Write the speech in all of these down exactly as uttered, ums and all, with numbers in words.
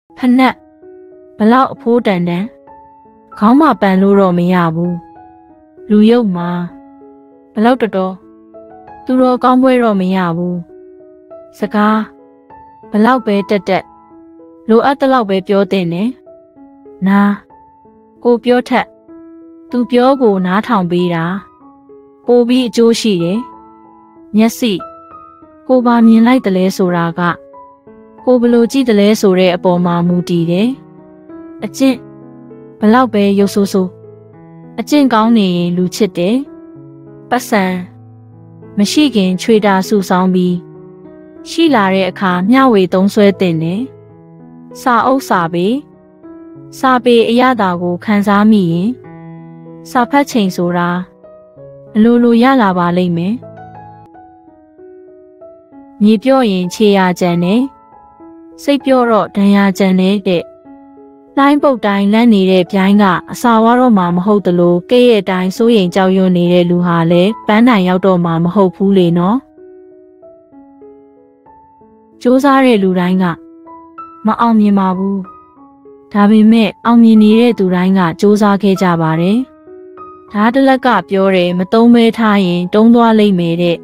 ဖနက်ဘလောက်အဖိုးတန်တန်ခေါင်းမပန်လို့တော့မရဘူးလူရုပ်မှာဘလောက်တော်တော်သူတော်ကောင်းပွဲတော့မရဘူးစကားဘလောက်ပဲတက်တက်လိုအပ်တဲ့လောက်ပဲပြောတဲ့နဲ့နာကိုပြောထက်သူပြောကိုနားထောင်ပေးတာပိုပြီးအကျိုးရှိတယ်မျက်စိကိုပါမြင်လိုက်တယ်လဲဆိုတာကကိုဘလို့ကြည့်တယ်လဲဆိုတဲ့အပေါ်မှာမူတည်တယ်အကျင့်ဘလောက်ပဲရုပ်ဆိုးဆိုးအကျင့်ကောင်းနေရင်လူချစ်တယ်ပတ်စံမရှိခင်ချွေတာဆူဆောင်ပြီးရှိလာတဲ့အခါမျှဝေသုံးဆွဲတင်တယ်စာအုပ်စာပေစာပေအရသာကိုခန်းစားမိရင်စာဖတ်ချိန်ဆိုတာအလိုလိုရလာပါလိမ့်မယ်မြေပြော့ရင်ခြေရာကြံတယ်စိတ်ပြော့တော့ဒဏ်ရာကြံတယ်တဲ့လိုင်းပုတ်တိုင်းလန့်နေတဲ့ပြိုင်းကအစာဝါတော့မှမဟုတ်တလို့ကဲ့ရဲ့တိုင်းစိုးရိမ်ကြောက်ရွံ့နေတဲ့လူဟာလည်းပန်းတိုင်ရောက်တော့မှမဟုတ်ဘူးလေနော်စူးစားတဲ့လူတိုင်းကမအောင်မြင်ပါဘူးဒါပေမဲ့အောင်မြင်နေတဲ့သူတိုင်းကစူးစားခဲ့ကြပါတယ်ဒါတလက်ကပြောတယ်မတုံးမဲထားရင်တုံးသွားလိမ့်မယ်တဲ့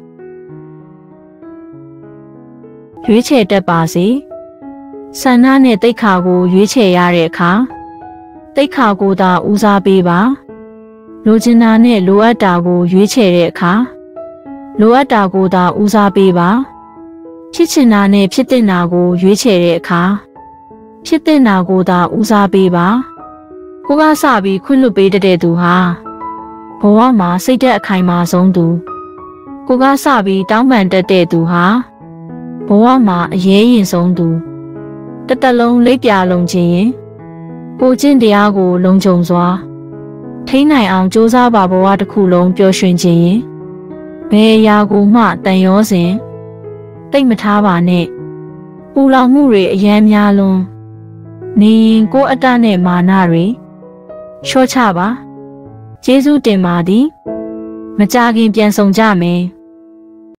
ရွေးချယ်တတ်ပါစေဆန္ဒနဲ့တိတ်ခါကိုရွေးချယ်ရတဲ့အခါတိတ်ခါကိုသာဦးစားပေးပါလိုချင်တာနဲ့လိုအပ်တာကိုရွေးချယ်တဲ့အခါလိုအပ်တာကိုသာဦးစားပေးပါဖြစ်ချင်တာနဲ့ဖြစ်တဲ့နာကိုရွေးချယ်တဲ့အခါဖြစ်တဲ့နာကိုသာဦးစားပေးပါကိုကစပြီးခွင့်လွှတ်ပေးတဲ့သူဟာဘဝမှာစိတ်သက်အခိုင်မာဆုံးသူကိုကစပြီးတောင်းပန်တတ်တဲ့သူဟာဘဝမှာအရေးရင်ဆုံးသူတတလုံးလိပ်ပြလုံးခြင်းရင်ကိုကျင့်တရားကိုလုံခြုံစွာထိန်းနိုင်အောင်ကြိုးစားပါဘဝတစ်ခုလုံးပျော်ရွှင်ခြင်းရင်ဘယ်အရာကိုမှတန်ရောစဉ်တိတ်မထားပါနဲ့ပူလောင်မှုတွေအယမ်းများလွန်းနေရင်ကိုယ်အတ္တနဲ့မာနတွေလျှော့ချပါကျေးဇူးတင်ပါသည်မကြခင်ပြန်ဆောင်ကြမယ်